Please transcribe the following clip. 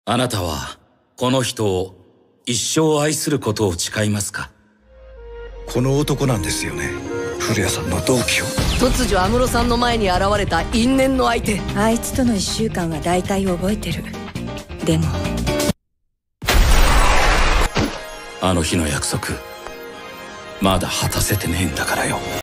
あなたはこの人を一生愛することを誓いますか？ この男なんですよね、古谷さんの同期を。 突如安室さんの前に現れた因縁の相手。 あいつとの1週間は大体覚えてる。でもあの日の約束まだ果たせてねえんだからよ。